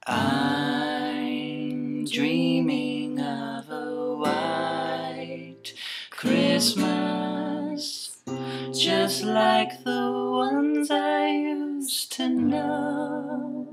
I'm dreaming of a white Christmas, just like the ones I used to know,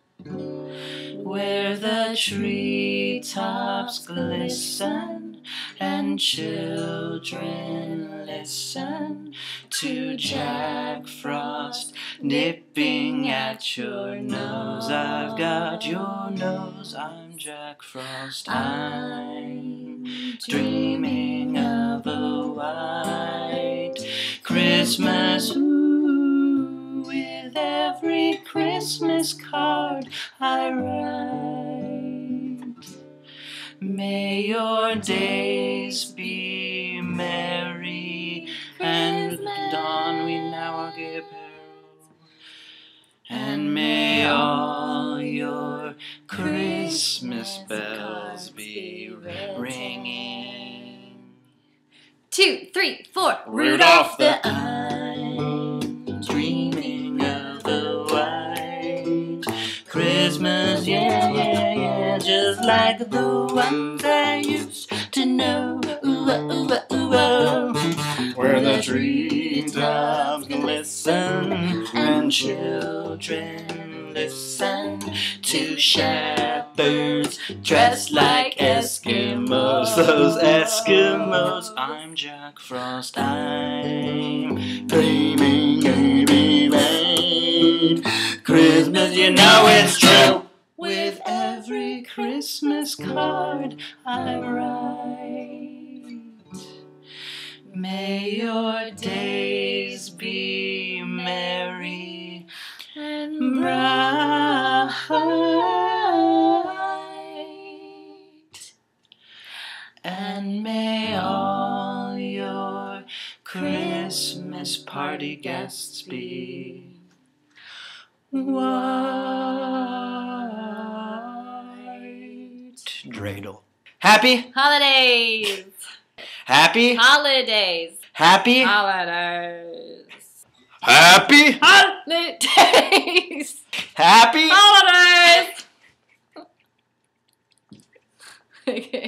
where the treetops glisten and children listen to Jack Frost nipping at your nose. I've got your nose, I'm Jack Frost. I'm dreaming of a white Christmas, ooh, with every Christmas card I write. May your days be merry and dawn we now are gay apparel, and may all your Christmas bells be ringing. 2, 3, 4. Rudolph the I'm dreaming of the white Christmas, yeah, yeah, yeah, just like the ones I used to know, ooh, ooh, ooh, ooh, where the treetops glisten and children listen to shepherds dressed like Eskimos. Those Eskimos. I'm Jack Frost. I'm dreaming of a white Christmas. You know it's true. With every Christmas card I write, may your days be merry and bright, and may all your Christmas party guests be white. Dreidel. Happy Holidays. Happy Holidays. Happy Holidays. Happy Holidays. Happy Holidays. Okay.